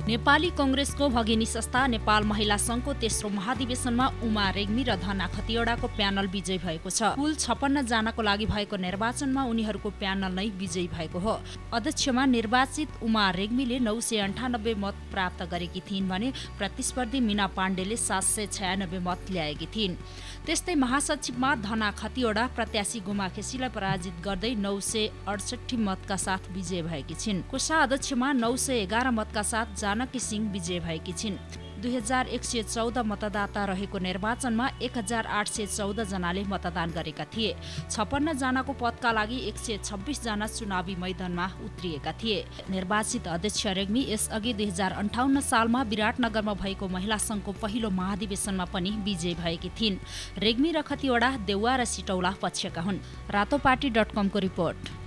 नेपाली कांग्रेसको भगिनी संस्था नेपाल महिला संघको तेस्रो महाधिवेशनमा उमा रेग्मी र धना खतिवडाको प्यानल विजयी भएको छ। कुल 56 जनाको लागि भएको निर्वाचनमा उनीहरूको प्यानल नै विजयी भएको हो। अध्यक्षमा निर्वाचित उमा रेग्मीले 998 मत प्राप्त गरेकी थिइन् भने प्रतिस्पर्धी मीना पाण्डेले 796 मत ल्याएकी थिइन्। त्यस्तै महासचिवमा धना खतिवडा प्रत्याशी गुमा खेसीलाई पराजित गर्दै 968 मतका साथ विजय भएकी छिन्। कोषाध्यक्षमा 911 मतका साथ जानकी सिंह विजय भएकी छिन्। 2114 मतदाता रहेको निर्वाचनमा 1814 जनाले मतदान गरेका थिए। 56 जनाको पदका लागि 126 जना चुनावी मैदानमा उत्रिएका थिए। निर्वाचित अध्यक्ष रेग्मी यसअघि 2058 सालमा विराटनगरमा भएको महिला संघको पहिलो महाधिवेशनमा पनि विजयी भएकी थिइन्। रेग्मी र खतिवडा देउवा र सिटौला पक्षका हुन्। रातोपाटी.com को रिपोर्ट।